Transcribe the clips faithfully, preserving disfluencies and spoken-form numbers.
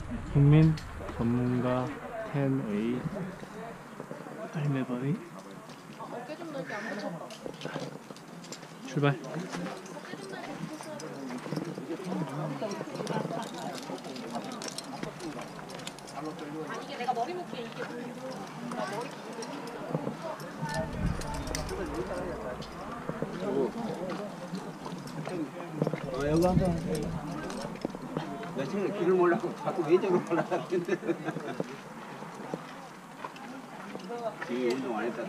국민 전문가 텐 에이 할매바위 어깨 좀 넓게 안 붙였다. 출발. 아니 이게 내가 머리 묶기에 이게 나 머리 어, 여기 한번 나 지금 길을 몰라고 자꾸 왼쪽으로 올라가는데 지금 운동 안 했다.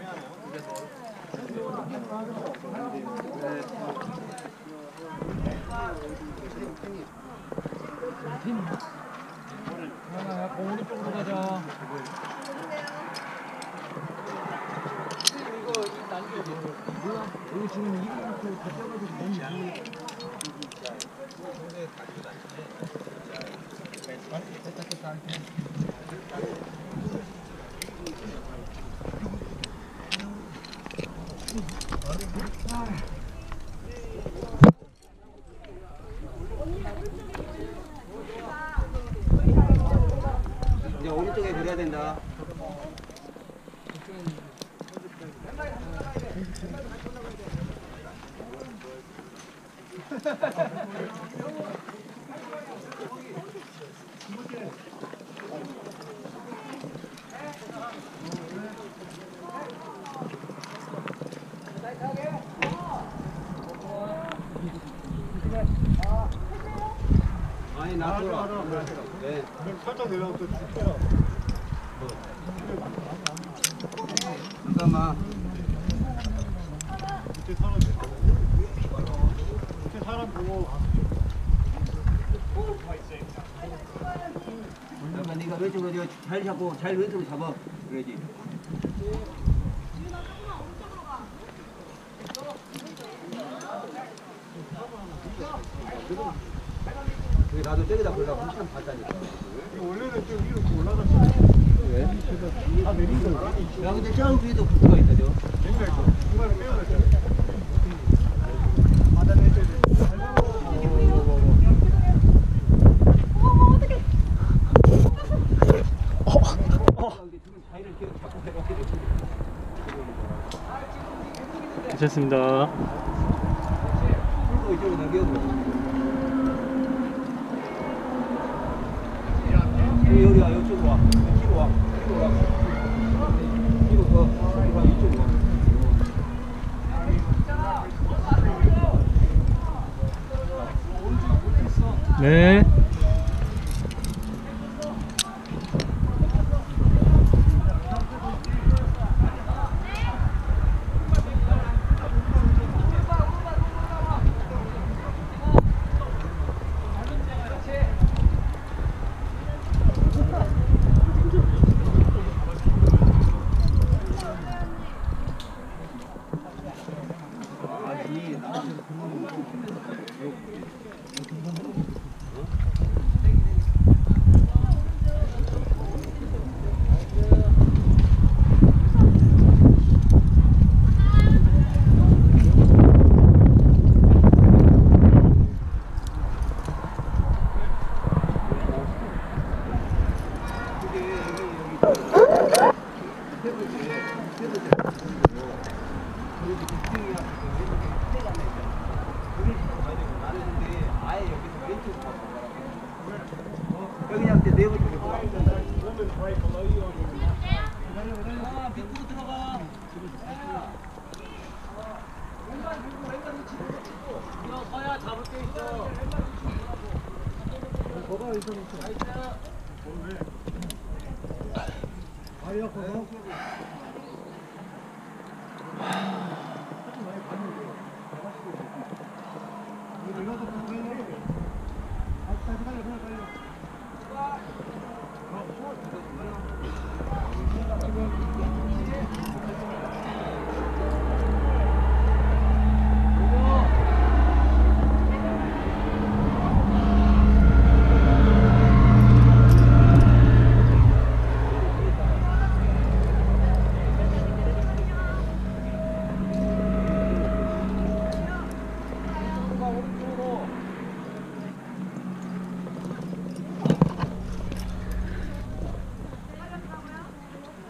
하나, 오른쪽으로 가자. 이거 이 난리 뭐야? 여기 지금 이거부터 다 떼가지고 너무 많이. 이제 오른쪽에 그려야 된다. 아니 나도 네. 살짝 내려가서 줄게요. 잠깐만. 밑에 사람 밑에 사람 보고 잠깐 네가 왼쪽으로 잘 잡고 잘 왼쪽으로 잡아. 그러지. 나도 저기다 보려고 한참 봤다니까. 원래는 좀 위로 올라갔어. 왜? 다 내린 거야. 야 근데 저 위에도 부스가 있다 저. 옛날 거 중간에 빼어냈잖아. 받아내줘야 돼. 괜찮습니다. 풀고 이쪽으로 넘겨줘. 여기 와, 이쪽으로 와. 뒤로 와. 뒤로 와. 뒤로 더. 뒤로 와, 이쪽으로 와. 네. 여기 그냥 네 번 들고 가. 아, 밑으로 들어가. 이거 서야 잡을 게 있어. 거가 있어. 아니야, 거가.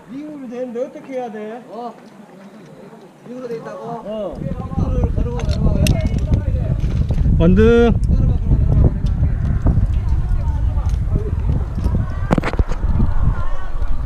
미국으로 되는데 어떻게 해야 돼? 어? 이거로 돼 있다고? 어. 이거를 걸어가 걸어가. 원등